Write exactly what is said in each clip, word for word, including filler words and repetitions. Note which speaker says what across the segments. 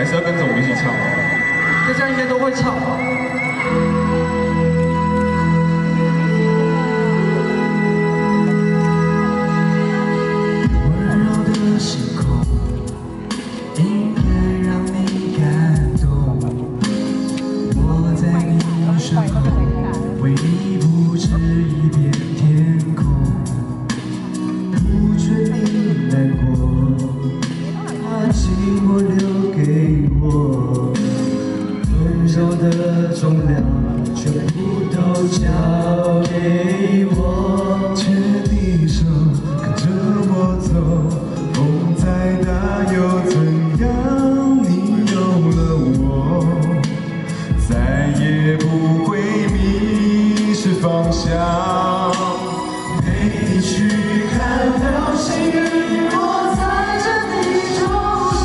Speaker 1: 还是要跟着我们一起唱啊？
Speaker 2: 大家应该都会唱吧？温柔的星空，音乐让你感动。我在你身后，为你布置一片天空，不准你难过。 把寂寞留给我，温柔的重量全部都交给我。
Speaker 3: 牵你手，跟着我走，风再大又怎样？你有了我，再也不会迷失方向。
Speaker 2: 陪你去看流星雨落在这地球。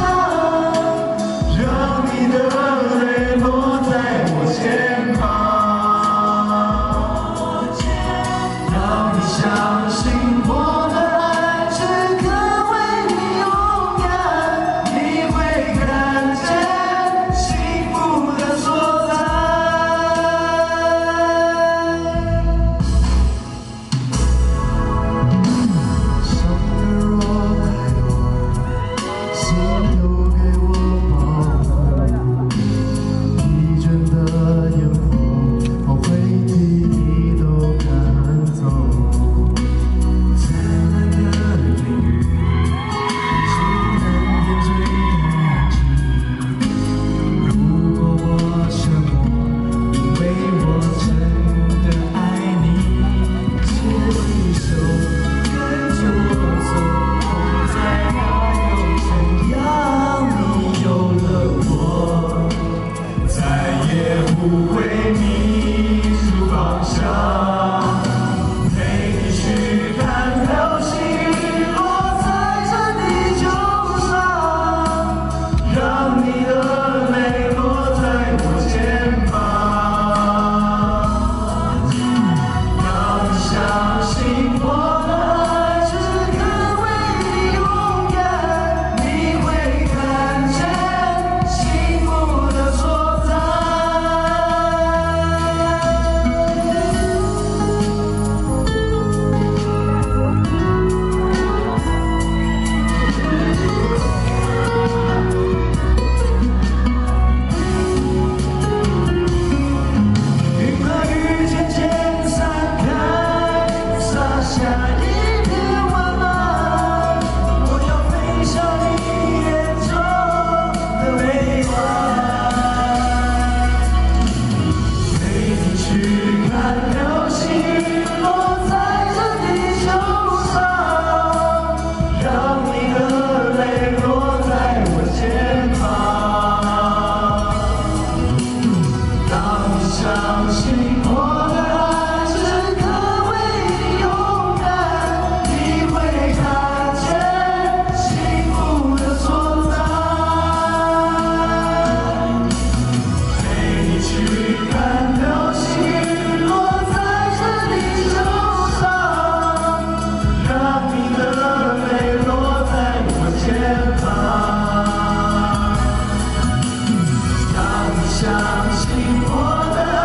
Speaker 3: 不会迷失方向，陪你去看流星雨落在这地球上，让你的泪落在我肩膀，让你相信我的爱只肯为你勇敢，你会看见幸福的所在。 相信我的爱只可为你勇敢，你会看见幸福的所在。陪你去看流星雨落在这地球上，让你的泪落在我肩膀，让你相信我。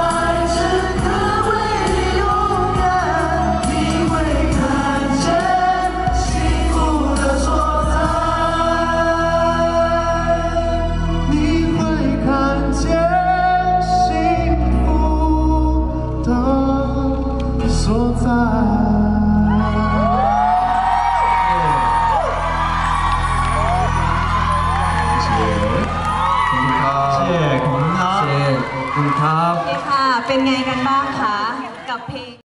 Speaker 3: 所在。
Speaker 1: 谢谢，ขอบคุณครับ
Speaker 2: 谢谢ขอบคุณครับ
Speaker 4: โอเคค่ะ เป็นไงกันบ้างคะกับเพลง